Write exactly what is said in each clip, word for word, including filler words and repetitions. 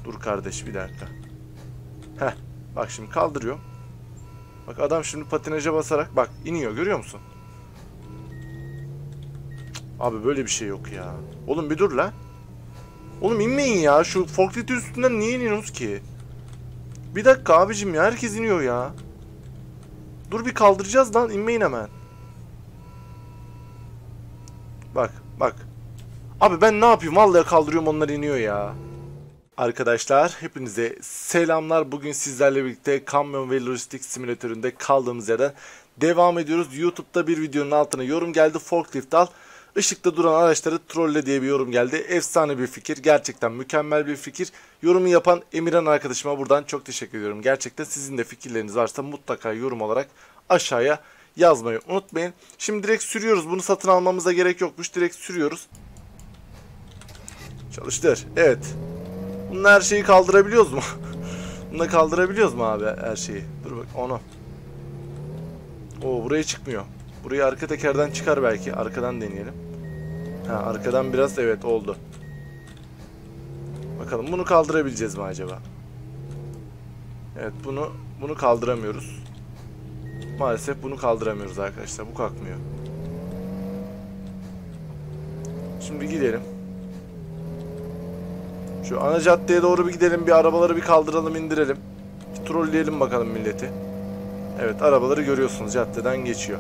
Dur kardeş bir dakika. Heh. Bak şimdi kaldırıyor. Bak adam şimdi patinaja basarak bak iniyor, görüyor musun? Abi böyle bir şey yok ya. Oğlum bir dur la. Oğlum inmeyin ya. Şu forklift üstünden niye iniyorsunuz ki? Bir dakika abicim ya. Herkes iniyor ya. Dur bir kaldıracağız lan. İnmeyin hemen. Bak bak. Abi ben ne yapayım? Vallahi kaldırıyorum, onlar iniyor ya. Arkadaşlar hepinize selamlar. Bugün sizlerle birlikte kamyon ve lojistik simülatöründe kaldığımız yerden devam ediyoruz. YouTube'da bir videonun altına yorum geldi. Forklift al, ışıkta duran araçları trolle diye bir yorum geldi. Efsane bir fikir. Gerçekten mükemmel bir fikir. Yorumu yapan Emirhan arkadaşıma buradan çok teşekkür ediyorum. Gerçekten sizin de fikirleriniz varsa mutlaka yorum olarak aşağıya yazmayı unutmayın. Şimdi direkt sürüyoruz. Bunu satın almamıza gerek yokmuş. Direkt sürüyoruz. Çalıştır. Evet. Bununla her şeyi kaldırabiliyoruz mu? Bununla kaldırabiliyoruz mu abi her şeyi? Dur bak onu. Oo buraya çıkmıyor. Burayı arka tekerden çıkar belki. Arkadan deneyelim. Ha arkadan biraz evet oldu. Bakalım bunu kaldırabileceğiz mi acaba? Evet bunu bunu kaldıramıyoruz. Maalesef bunu kaldıramıyoruz arkadaşlar. Bu kalkmıyor. Şimdi gidelim. Şu ana caddeye doğru bir gidelim. Bir arabaları bir kaldıralım, indirelim. Bir trolleyelim bakalım milleti. Evet arabaları görüyorsunuz, caddeden geçiyor.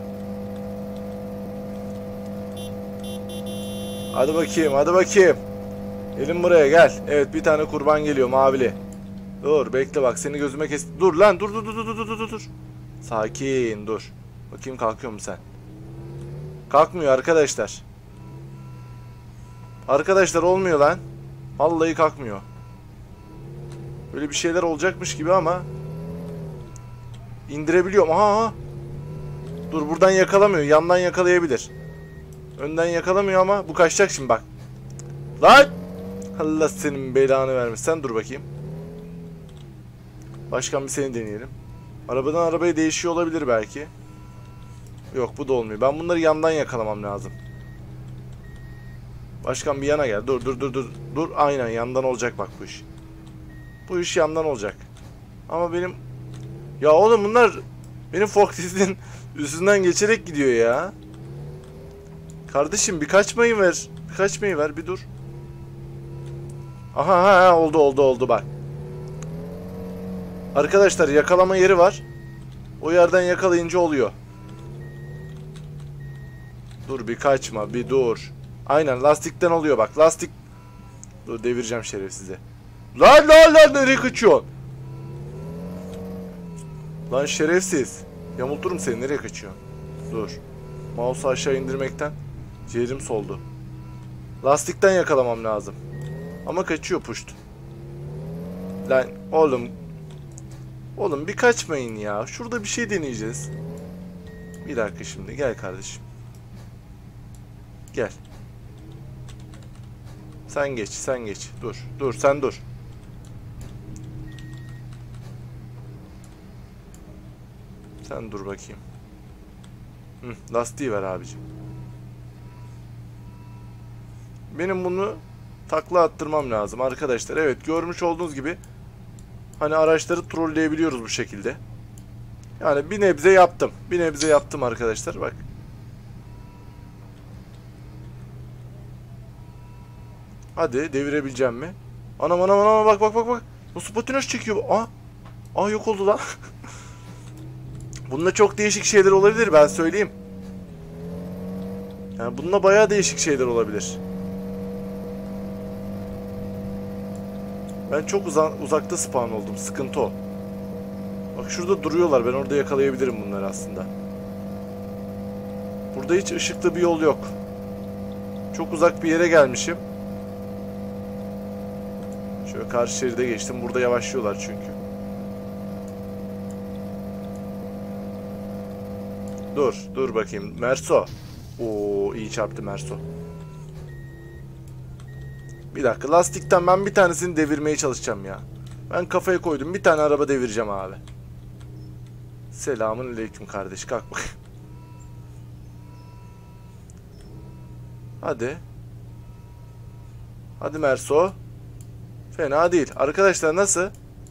Hadi bakayım, hadi bakayım. Gelin buraya gel. Evet bir tane kurban geliyor mavili. Dur bekle bak seni gözüme kes. Dur lan dur dur dur dur dur dur dur. Sakin dur. Bakayım kalkıyor mu sen? Kalkmıyor arkadaşlar. Arkadaşlar olmuyor lan. Vallahi kalkmıyor. Böyle bir şeyler olacakmış gibi ama indirebiliyorum. Aha, aha. Dur buradan yakalamıyor. Yandan yakalayabilir. Önden yakalamıyor ama bu kaçacak şimdi bak. Lan! Allah senin belanı vermesin. Sen dur bakayım. Başkan bir seni deneyelim. Arabadan arabaya değişiyor olabilir belki. Yok bu da olmuyor. Ben bunları yandan yakalamam lazım. Başkan bir yana gel. Dur dur dur dur. Dur aynen yandan olacak bak bu iş. Bu iş yandan olacak. Ama benim... Ya oğlum bunlar benim forkliftin üstünden geçerek gidiyor ya. Kardeşim bir kaçmayı ver. Bir kaçmayı ver bir dur. Aha ha, ha oldu oldu oldu bak. Arkadaşlar yakalama yeri var. O yerden yakalayınca oluyor. Dur bir kaçma bir dur. Aynen lastikten oluyor bak lastik. Dur devireceğim şerefsize. Lan lan lan nereye kaçıyorsun? Lan şerefsiz. Yamulturum seni, nereye kaçıyorsun? Dur. Mouse'u aşağı indirmekten ciğerim soldu. Lastikten yakalamam lazım. Ama kaçıyor puşt. Lan oğlum. Oğlum bir kaçmayın ya. Şurada bir şey deneyeceğiz. Bir dakika şimdi gel kardeşim. Gel. Sen geç sen geç. Dur dur sen dur. Sen dur bakayım. Hı, lastiği ver abicim. Benim bunu takla attırmam lazım arkadaşlar. Evet görmüş olduğunuz gibi hani araçları trolleyebiliyoruz bu şekilde. Yani bir nebze yaptım. Bir nebze yaptım arkadaşlar bak. Hadi devirebileceğim mi? Anam anam anam bak bak bak bak. Nasıl patinaj çekiyor bu? Aa. Aa yok oldu lan. Bununla çok değişik şeyler olabilir ben söyleyeyim. Yani bununla bayağı değişik şeyler olabilir. Ben çok uza uzakta spawn oldum. Sıkıntı o. Bak şurada duruyorlar. Ben orada yakalayabilirim bunları aslında. Burada hiç ışıklı bir yol yok. Çok uzak bir yere gelmişim. Şöyle karşı şeride geçtim. Burada yavaşlıyorlar çünkü. Dur. Dur bakayım. Merso. Oo iyi çarptı Merso. Bir dakika. Lastikten ben bir tanesini devirmeye çalışacağım ya. Ben kafaya koydum. Bir tane araba devireceğim abi. Selamun aleyküm kardeş. Kalk bak. Hadi. Hadi Merso. Fena değil. Arkadaşlar nasıl?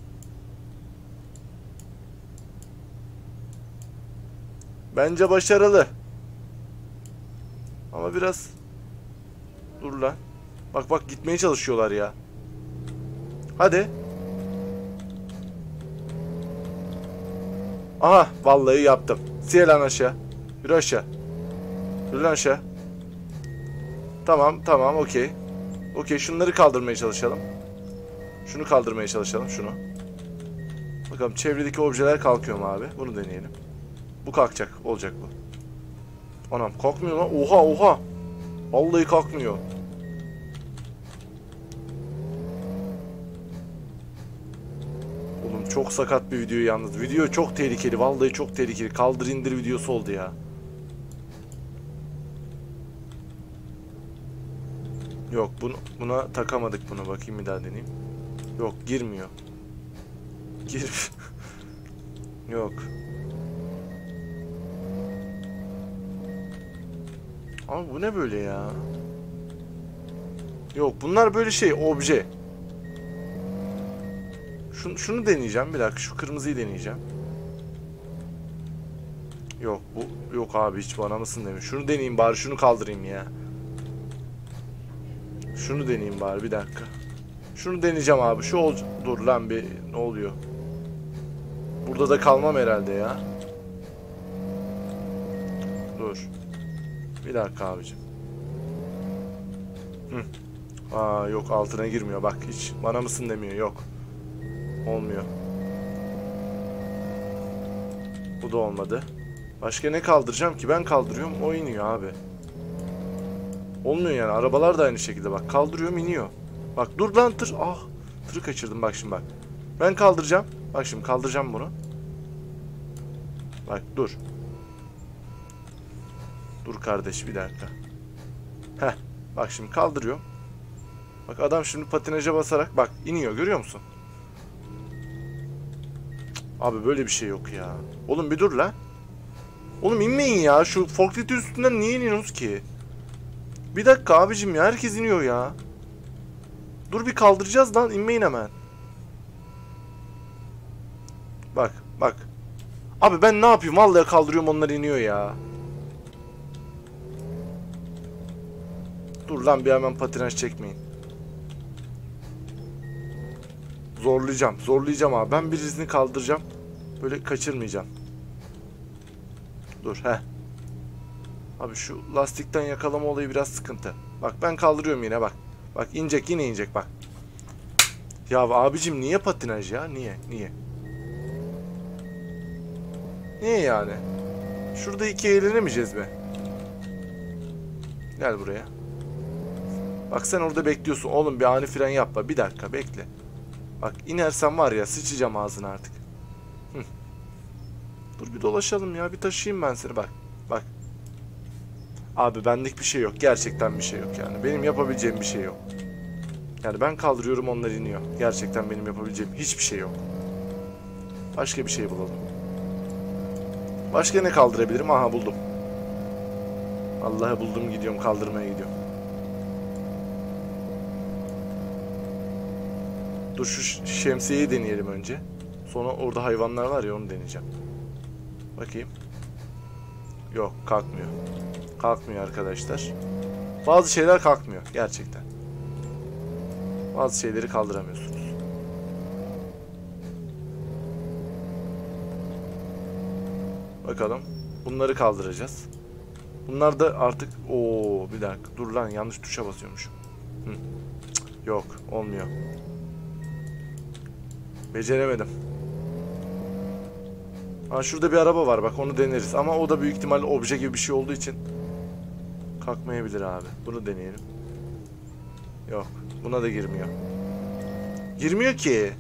Bence başarılı. Ama biraz... Dur lan. Bak bak gitmeye çalışıyorlar ya. Hadi. Aha vallahi yaptım. Siye lan aşağı. Yürü aşağı. Yürü lan aşağı. Tamam tamam okey. Okey şunları kaldırmaya çalışalım. Şunu kaldırmaya çalışalım şunu. Bakalım çevredeki objeler kalkıyor mu abi? Bunu deneyelim. Bu kalkacak. Olacak bu. Anam kalkmıyor lan. Oha oha. Vallahi kalkmıyor. Oğlum çok sakat bir video yalnız. Video çok tehlikeli. Vallahi çok tehlikeli. Kaldır indir videosu oldu ya. Yok bunu, buna takamadık bunu. Bakayım bir daha deneyeyim. Yok girmiyor. Gir. Yok. Abi bu ne böyle ya? Yok bunlar böyle şey obje. Şunu, şunu deneyeceğim bir dakika. Şu kırmızıyı deneyeceğim. Yok bu yok abi hiç bana mısın demiş. Şunu deneyeyim bari şunu kaldırayım ya. Şunu deneyeyim bari bir dakika. Şunu deneyeceğim abi. Şu ol dur lan bir ne oluyor? Burada da kalmam herhalde ya. Dur. Bir dakika abicim. Hı. Aa yok altına girmiyor bak hiç. Bana mısın demiyor yok. Olmuyor. Bu da olmadı. Başka ne kaldıracağım ki? Ben kaldırıyorum o iniyor abi. Olmuyor yani. Arabalar da aynı şekilde bak. Kaldırıyorum iniyor. Bak dur lan tır. Ah. Tırı kaçırdım bak şimdi bak. Ben kaldıracağım. Bak şimdi kaldıracağım bunu. Bak dur. Dur kardeş bir dakika. Heh. Bak şimdi kaldırıyorum. Bak adam şimdi patinaja basarak bak iniyor görüyor musun? Abi böyle bir şey yok ya. Oğlum bir dur lan. Oğlum inmeyin ya. Şu forklift üstünden niye iniyorsunuz ki? Bir dakika abicim ya. Herkes iniyor ya. Dur bir kaldıracağız lan. İnmeyin hemen. Bak bak. Abi ben ne yapayım? Vallahi kaldırıyorum onlar iniyor ya. Dur lan bir hemen patinaj çekmeyin. Zorlayacağım. Zorlayacağım abi. Ben birisini kaldıracağım. Böyle kaçırmayacağım. Dur he. Abi şu lastikten yakalama olayı biraz sıkıntı. Bak ben kaldırıyorum yine bak. Bak inecek yine inecek bak. Ya abicim niye patinaj ya? Niye? Niye? Niye yani? Şurada iki eğlenemeyeceğiz be. Gel buraya. Bak sen orada bekliyorsun. Oğlum bir ani fren yapma. Bir dakika bekle. Bak inersen var ya sıçacağım ağzına artık. Hı. Dur bir dolaşalım ya. Bir taşıyayım ben seni bak. Bak. Abi benlik bir şey yok. Gerçekten bir şey yok yani. Benim yapabileceğim bir şey yok. Yani ben kaldırıyorum onlar iniyor. Gerçekten benim yapabileceğim hiçbir şey yok. Başka bir şey bulalım. Başka ne kaldırabilirim? Aha buldum. Allah'ı buldum gidiyorum kaldırmaya gidiyorum. Dur şu şemsiyeyi deneyelim önce. Sonra orada hayvanlar var ya onu deneyeceğim. Bakayım. Yok kalkmıyor. Kalkmıyor arkadaşlar. Bazı şeyler kalkmıyor gerçekten. Bazı şeyleri kaldıramıyorsunuz. Bakalım. Bunları kaldıracağız. Bunlar da artık... Oo bir dakika. Dur lan yanlış tuşa basıyormuşum. Hı. Cık, yok olmuyor. Beceremedim. Ha şurada bir araba var bak onu deneriz. Ama o da büyük ihtimalle obje gibi bir şey olduğu için kalkmayabilir abi. Bunu deneyelim. Yok. Buna da girmiyor. Girmiyor ki.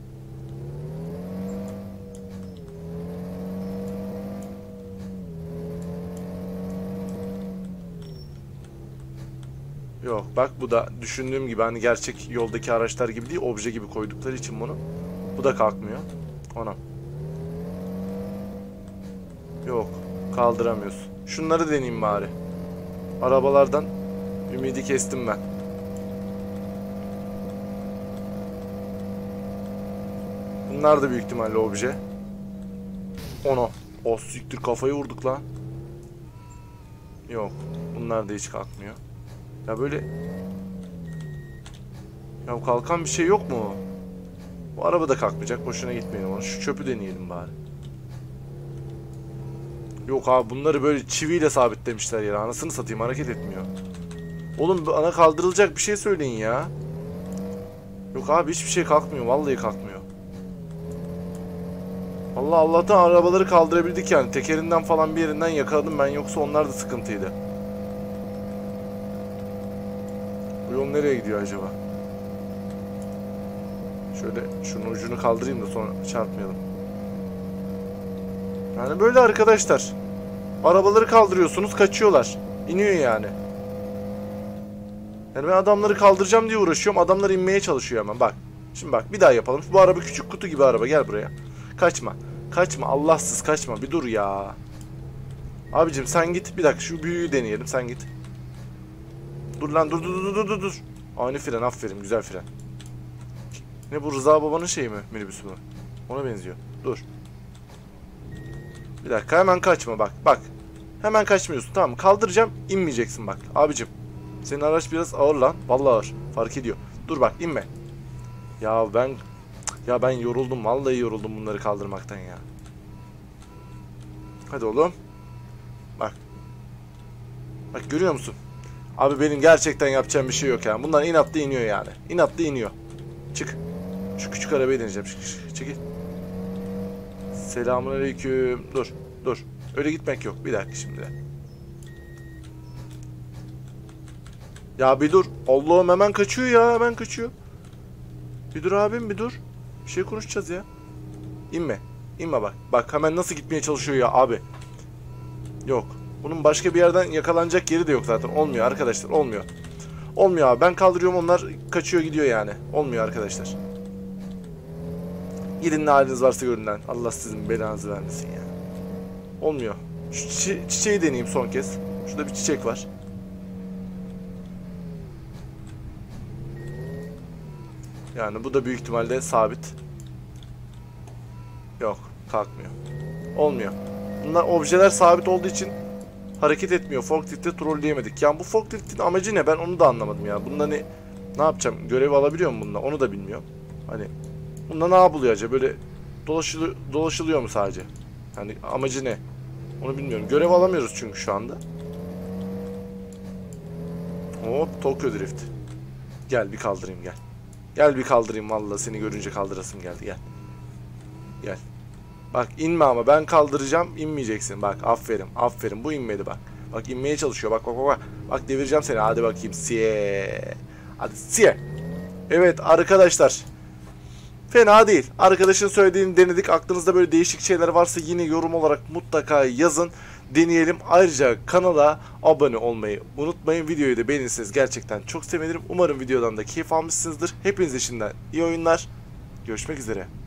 Yok bak bu da düşündüğüm gibi hani gerçek yoldaki araçlar gibi değil obje gibi koydukları için bunu. Bu da kalkmıyor. Ona. Yok kaldıramıyorsun. Şunları deneyeyim bari. Arabalardan ümidi kestim ben. Bunlar da büyük ihtimalle obje. Ono. O siktir, kafayı vurduk lan. Yok. Bunlar da hiç kalkmıyor. Ya böyle... Ya kalkan bir şey yok mu? Bu araba da kalkmayacak. Boşuna gitmeyelim ona. Şu çöpü deneyelim bari. Yok abi, bunları böyle çiviyle sabitlemişler ya. Anasını satayım, hareket etmiyor. Oğlum ana kaldırılacak bir şey söyleyin ya. Yok abi, hiçbir şey kalkmıyor. Vallahi kalkmıyor. Allah Allah'tan arabaları kaldırabildik yani. Tekerinden falan bir yerinden yakaladım ben. Yoksa onlar da sıkıntıydı. Bu yol nereye gidiyor acaba? Şöyle şunun ucunu kaldırayım da sonra çarpmayalım. Yani böyle arkadaşlar. Arabaları kaldırıyorsunuz, kaçıyorlar. İniyor yani. Yani ben adamları kaldıracağım diye uğraşıyorum. Adamlar inmeye çalışıyor hemen. Bak. Şimdi bak, bir daha yapalım. Bu araba küçük kutu gibi araba. Gel buraya. Kaçma. Kaçma. Allahsız kaçma. Bir dur ya. Abicim sen git. Bir dakika şu büyüyü deneyelim. Sen git. Dur lan. Dur dur dur dur dur. dur. Ani fren. Aferin. Güzel fren. Ne bu, Rıza babanın şeyi mi? Minibüsü bu. Ona benziyor. Dur. Bir dakika, hemen kaçma bak. Bak. Hemen kaçmıyorsun. Tamam mı? Kaldıracağım. İnmeyeceksin bak. Abicim. Senin araç biraz ağır lan. Vallahi ağır. Fark ediyor. Dur bak, inme. Ya ben ya ben yoruldum. Vallahi yoruldum bunları kaldırmaktan ya. Hadi oğlum. Bak. Bak, görüyor musun? Abi benim gerçekten yapacağım bir şey yok yani. Bunlar inatlı iniyor yani. İnatlı iniyor. Çık. Şu küçük arabayı deneyeceğim. Çık, çık, çekil. Selamünaleyküm. Dur. Dur. Öyle gitmek yok. Bir dakika şimdi. Ya bir dur. Allah'ım, hemen kaçıyor ya. Hemen kaçıyor. Bir dur abim, bir dur. Bir şey konuşacağız ya. İnme. İnme bak. Bak hemen nasıl gitmeye çalışıyor ya abi. Yok. Bunun başka bir yerden yakalanacak yeri de yok zaten. Olmuyor arkadaşlar. Olmuyor. Olmuyor abi. Ben kaldırıyorum, onlar kaçıyor gidiyor yani. Olmuyor arkadaşlar. Gidin ne haliniz varsa görün lan. Allah sizin belanızı vermesin ya. Olmuyor. Şu çi çiçeği deneyeyim son kez. Şurada bir çiçek var. Yani bu da büyük ihtimalle sabit. Yok, kalkmıyor. Olmuyor. Bunlar objeler sabit olduğu için hareket etmiyor. Forklift'te trolleyemedik. Yani bu forkliftin amacı ne? Ben onu da anlamadım ya. Bunda ne ne yapacağım? Görev alabiliyor mu bununla? Onu da bilmiyorum. Hani bunda ne yapılıyor acaba? Böyle dolaşılıyor, dolaşılıyor mu sadece? Hani amacı ne? Onu bilmiyorum. Görev alamıyoruz çünkü şu anda. Hop, Tokyo Drift. Gel bir kaldırayım, gel. Gel bir kaldırayım, vallahi seni görünce kaldırasım geldi, gel. Gel. Bak inme ama, ben kaldıracağım, inmeyeceksin. Bak aferin, aferin, bu inmedi bak. Bak inmeye çalışıyor, bak bak bak. Bak devireceğim seni, hadi bakayım. Siye. Hadi siye. Evet arkadaşlar. Fena değil. Arkadaşın söylediğini denedik. Aklınızda böyle değişik şeyler varsa yine yorum olarak mutlaka yazın. Deneyelim. Ayrıca kanala abone olmayı unutmayın. Videoyu da beğenirseniz gerçekten çok sevinirim. Umarım videodan da keyif almışsınızdır. Hepinize şimdiden iyi oyunlar. Görüşmek üzere.